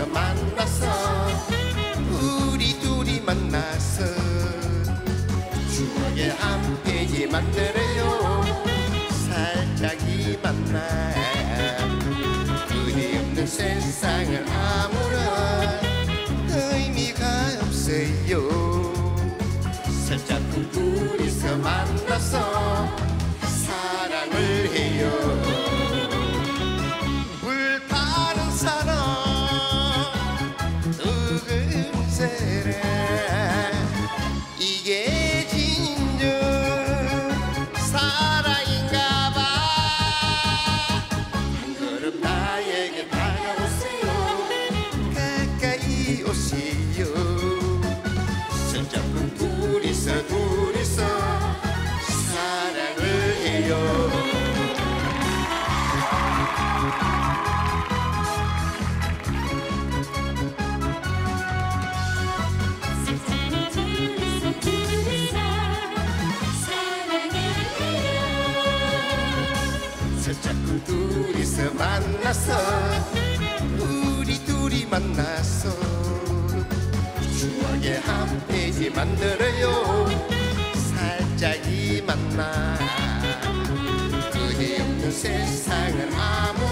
만나서 우리 둘이 만나서 추억의 한 페이지 만들어요. 살짝이 만나 의미 없는 세상을 아무런 의미가 없어요. 살짝 둘이서 만나서 사랑을 해요. 불타는 사랑 두근새래 이게 진정 사랑인가봐. 한 걸음 나에게 다가오세요. 가까이 오세요. 손잡고 둘이서 사랑을 해요. 손잡고 둘이서 만나서 우리 둘이 만나서 추억의 한 페이지 만들어요. 살짝이 만나 의미 없는 세상을 아무